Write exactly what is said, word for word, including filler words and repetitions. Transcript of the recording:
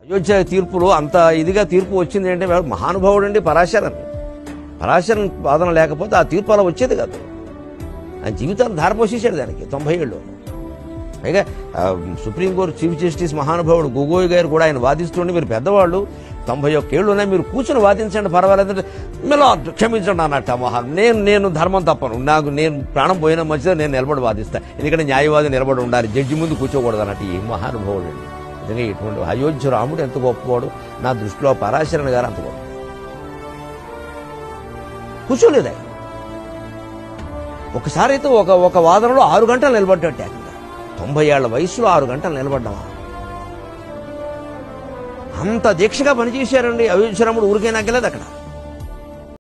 అయోధ్య తీర్పులో అంత ఇదిగా తీర్పు వచ్చింది అంటే మహానుభావుడు అండి పరాశరన్. పరాశరన్ వాదన లేకపోతే ఆ తీర్పు అలా వచ్చేది కాదు. ఆయన జీవితాన్ని ధారపోసేసాడు దానికి తొంభై ఏళ్ళు. పైగా సుప్రీంకోర్టు చీఫ్ జస్టిస్ మహానుభావుడు గొగోయ్ గారు కూడా ఆయన వాదిస్తుండే, మీరు పెద్దవాళ్ళు తొంభై ఒక్క ఏళ్ళు ఉన్నాయి, మీరు కూర్చొని వాదించండి పర్వాలేదంటే, మిలో క్షమించండి అన్నట్టు మహాన్ నేను నేను ధర్మం తప్పను, నాకు నేను ప్రాణం పోయినా మంచిదే, నేను నిలబడి వాదిస్తాను, ఎందుకంటే న్యాయవాది నిలబడి ఉండాలి, జడ్జి ముందు కూర్చోకూడదు అన్నట్టు. ఈ మహానుభావుడు అండి నిజంగా. ఇటువంటి అయోధ్య రాముడు ఎంత గొప్పవాడు, నా దృష్టిలో పరాశరణ గారు అంత గొప్ప. కూర్చోలేదు ఆయన. ఒకసారి అయితే ఒక ఒక వాదనలో ఆరు గంటలు నిలబడ్డాడు. ఏకంగా తొంభై ఏళ్ల వయసులో ఆరు గంటలు నిలబడ్డామా. అంత దీక్షగా పనిచేశారండి. అయోధ్య రాముడు ఊరికైనా గెలదు అక్కడ.